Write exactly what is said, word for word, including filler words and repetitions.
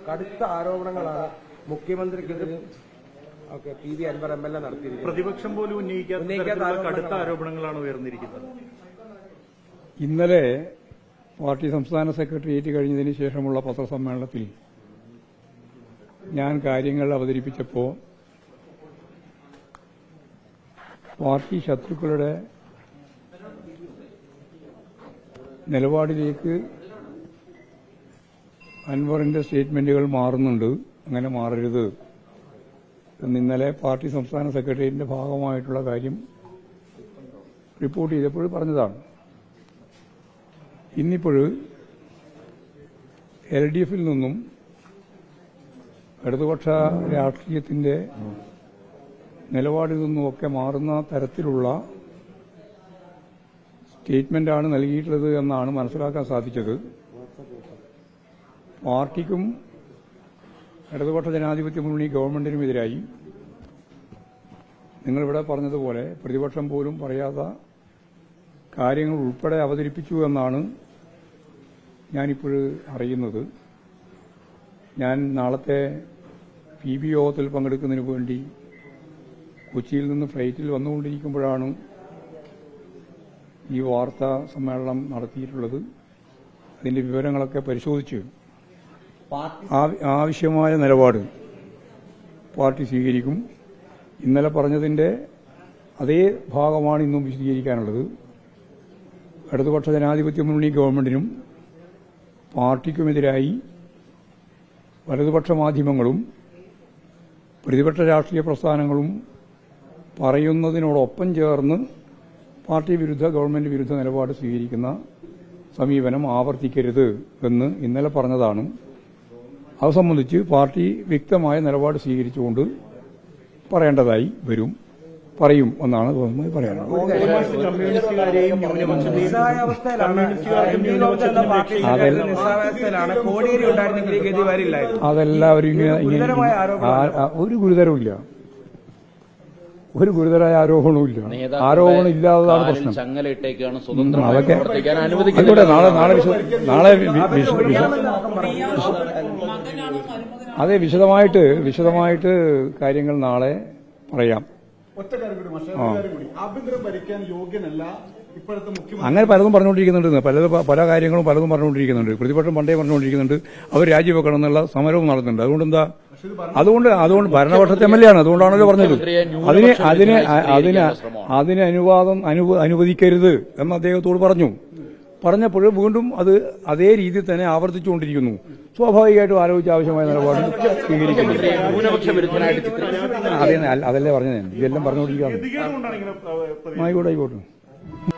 കടുത്ത ആരോപണങ്ങളാണ് മുഖ്യമന്ത്രിക്കെതിരെ okay P V Anvar MLA എൽ എ നടത്തിയിരിക്കുന്നത്. പ്രതിപക്ഷം പോലും ഉന്നയിക്കാത്ത കടുത്ത ആരോപണങ്ങളാണ് ഉയർന്നിരിക്കുന്നത്. ഇന്നലെ പാർട്ടി സംസ്ഥാന സെക്രട്ടേറിയറ്റ് കഴിഞ്ഞതിന് ശേഷമുള്ള പത്രസമ്മേളനത്തിൽ ഞാൻ കാര്യങ്ങൾ അവതരിപ്പിച്ചപ്പോൾ പാർട്ടി ശത്രുക്കളുടെ നിലപാടിലേക്ക് അൻവറിന്റെ സ്റ്റേറ്റ്മെന്റുകൾ മാറുന്നുണ്ട്, അങ്ങനെ മാറരുത് എന്ന് ഇന്നലെ പാർട്ടി സംസ്ഥാന സെക്രട്ടേറിയറ്റിന്റെ ഭാഗമായിട്ടുള്ള കാര്യം റിപ്പോർട്ട് ചെയ്തപ്പോൾ പറഞ്ഞതാണ്. ഇന്നിപ്പോൾ എൽ ഡി എഫിൽ നിന്നും ഇടതുപക്ഷ രാഷ്ട്രീയത്തിന്റെ നിലപാടിൽ നിന്നുമൊക്കെ മാറുന്ന തരത്തിലുള്ള സ്റ്റേറ്റ്മെന്റാണ് നൽകിയിട്ടുള്ളത് എന്നാണ് മനസ്സിലാക്കാൻ സാധിച്ചത്. പാർട്ടിക്കും ഇടതുപക്ഷ ജനാധിപത്യ മുന്നണി ഗവൺമെന്റിനുമെതിരായി നിങ്ങളിവിടെ പറഞ്ഞതുപോലെ പ്രതിപക്ഷം പോലും പറയാത്ത കാര്യങ്ങൾ ഉൾപ്പെടെ അവതരിപ്പിച്ചു എന്നാണ് ഞാനിപ്പോൾ അറിയുന്നത്. ഞാൻ നാളത്തെ പി ബി യോഗത്തിൽ പങ്കെടുക്കുന്നതിന് വേണ്ടി കൊച്ചിയിൽ നിന്ന് ഫ്ലൈറ്റിൽ വന്നുകൊണ്ടിരിക്കുമ്പോഴാണ് ഈ വാർത്താ സമ്മേളനം നടത്തിയിട്ടുള്ളത്. അതിന്റെ വിവരങ്ങളൊക്കെ പരിശോധിച്ച് ആവശ്യമായ നിലപാട് പാർട്ടി സ്വീകരിക്കും. ഇന്നലെ പറഞ്ഞതിന്റെ അതേ ഭാഗമാണ് ഇന്നും വിശദീകരിക്കാനുള്ളത്. ഇടതുപക്ഷ ജനാധിപത്യ മുന്നണി ഗവൺമെന്റിനും പാർട്ടിക്കുമെതിരായി വലതുപക്ഷ മാധ്യമങ്ങളും പ്രതിപക്ഷ രാഷ്ട്രീയ പ്രസ്ഥാനങ്ങളും പറയുന്നതിനോടൊപ്പം ചേർന്ന് പാർട്ടി വിരുദ്ധ ഗവൺമെന്റ് വിരുദ്ധ നിലപാട് സ്വീകരിക്കുന്ന സമീപനം ആവർത്തിക്കരുത് എന്ന് ഇന്നലെ പറഞ്ഞതാണ്. അത് സംബന്ധിച്ച് പാർട്ടി വ്യക്തമായ നിലപാട് സ്വീകരിച്ചുകൊണ്ട് പറയേണ്ടതായി വരും, പറയും എന്നാണ് പറയാനുള്ളത്. അതെല്ലാവരും ഇങ്ങനെ ഒരു ഗുരുതരവുമില്ല, ഒരു ഗുരുതരമായ ആരോപണവുമില്ല. ആരോപണം ഇല്ലാത്തതാണ് പ്രശ്നം. അതൊക്കെ ആയിക്കോട്ടെ, നാളെ നാളെ നാളെ അതെ വിശദമായിട്ട് വിശദമായിട്ട് കാര്യങ്ങൾ നാളെ പറയാം. അങ്ങനെ പലതും പറഞ്ഞുകൊണ്ടിരിക്കുന്നുണ്ട്, പല പല കാര്യങ്ങളും പലതും പറഞ്ഞുകൊണ്ടിരിക്കുന്നുണ്ട്. പ്രതിപക്ഷം പണ്ടേ പറഞ്ഞുകൊണ്ടിരിക്കുന്നുണ്ട് അവർ രാജിവെക്കണം എന്നുള്ള സമരവും നടത്തുന്നുണ്ട്. അതുകൊണ്ട് എന്താ അതുകൊണ്ട് അതുകൊണ്ട് ഭരണപക്ഷത്തെ എം എൽ എ ആണ്, അതുകൊണ്ടാണല്ലോ പറഞ്ഞത്. അതിന് അതിന് അതിന് അതിന് അനുവാദം അനുവദിക്കരുത് എന്ന് അദ്ദേഹത്തോട് പറഞ്ഞു. പറഞ്ഞപ്പോൾ വീണ്ടും അത് അതേ രീതിയിൽ തന്നെ ആവർത്തിച്ചുകൊണ്ടിരിക്കുന്നു. സ്വാഭാവികമായിട്ടും ആലോചിച്ച് ആവശ്യമായ നിലപാട് സ്വീകരിക്കുന്നു. അതല്ലേ പറഞ്ഞത്, ഇതെല്ലാം പറഞ്ഞുകൊണ്ടിരിക്കുകയാണ്. ആയിക്കോട്ടെ ആയിക്കോട്ടെ.